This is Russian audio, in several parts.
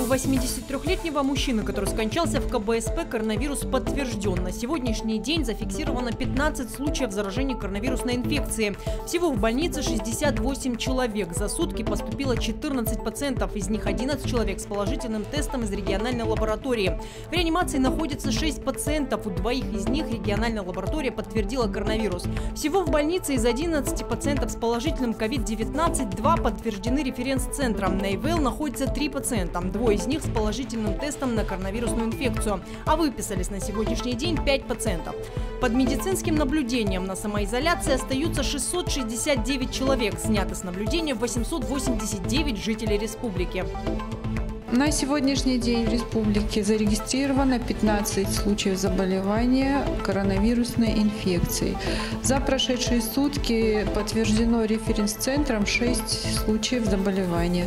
У 83-летнего мужчины, который скончался в КБСП, коронавирус подтвержден. На сегодняшний день зафиксировано 15 случаев заражения коронавирусной инфекцией. Всего в больнице 68 человек. За сутки поступило 14 пациентов. Из них 11 человек с положительным тестом из региональной лаборатории. В реанимации находится 6 пациентов. У двоих из них региональная лаборатория подтвердила коронавирус. Всего в больнице из 11 пациентов с положительным COVID-19 2 подтверждены референс-центром. На ИВЛ находится 3 пациента. Двое из них с положительным тестом на коронавирусную инфекцию. А выписались на сегодняшний день 5 пациентов. Под медицинским наблюдением на самоизоляции остаются 669 человек. Сняты с наблюдения 889 жителей республики. На сегодняшний день в республике зарегистрировано 15 случаев заболевания коронавирусной инфекцией. За прошедшие сутки подтверждено референс-центром 6 случаев заболевания.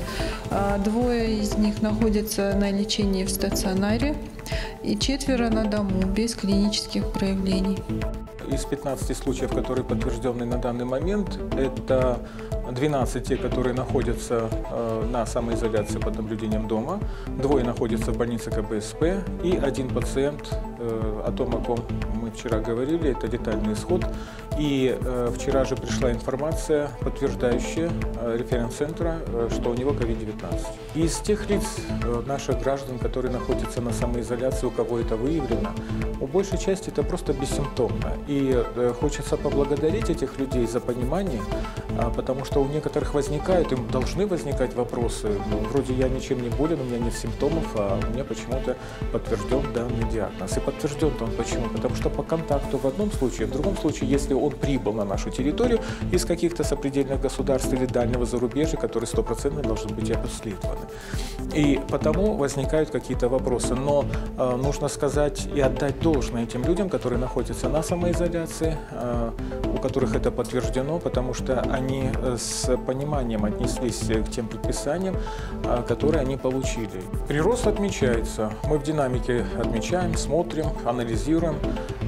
Двое из них находятся на лечении в стационаре и 4 на дому без клинических проявлений. Из 15 случаев, которые подтверждены на данный момент, это 12 те, которые находятся на самоизоляции под наблюдением дома, 2 находятся в больнице КБСП и 1 пациент, о ком мы вчера говорили, это детальный исход. И вчера же пришла информация, подтверждающая референс-центра, что у него COVID-19. Из тех лиц, наших граждан, которые находятся на самоизоляции, у кого это выявлено, у большей части это просто бессимптомно. И хочется поблагодарить этих людей за понимание, потому что у некоторых возникают, им должны возникать вопросы. Вроде я ничем не болен, у меня нет симптомов, а у меня почему-то подтвержден данный диагноз. И подтвержден он почему? Потому что по контакту в одном случае, в другом случае, если он прибыл на нашу территорию из каких-то сопредельных государств или дальнего зарубежья, которые 100% должны быть обследованы. И потому возникают какие-то вопросы. Но нужно сказать и отдать должное этим людям, которые находятся на самоизоляции, у которых это подтверждено, потому что они с пониманием отнеслись к тем предписаниям, которые они получили. Прирост отмечается. Мы в динамике отмечаем, смотрим, анализируем.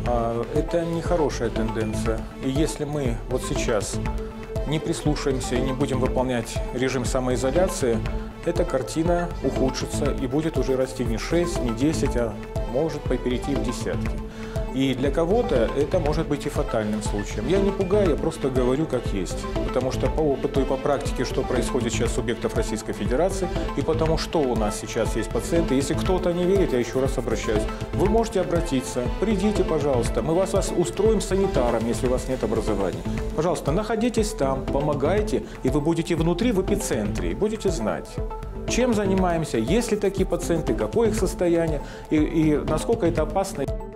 Это нехорошая тенденция. И если мы вот сейчас не прислушаемся и не будем выполнять режим самоизоляции, эта картина ухудшится и будет уже расти не 6, не 10, а может перейти в десятки. И для кого-то это может быть и фатальным случаем. Я не пугаю, я просто говорю как есть. Потому что по опыту и по практике, что происходит сейчас с субъектов Российской Федерации, и потому что у нас сейчас есть пациенты, если кто-то не верит, я еще раз обращаюсь, вы можете обратиться, придите, пожалуйста, мы вас устроим санитаром, если у вас нет образования. Пожалуйста, находитесь там, помогайте, и вы будете внутри, в эпицентре, и будете знать, чем занимаемся, есть ли такие пациенты, какое их состояние, и насколько это опасно.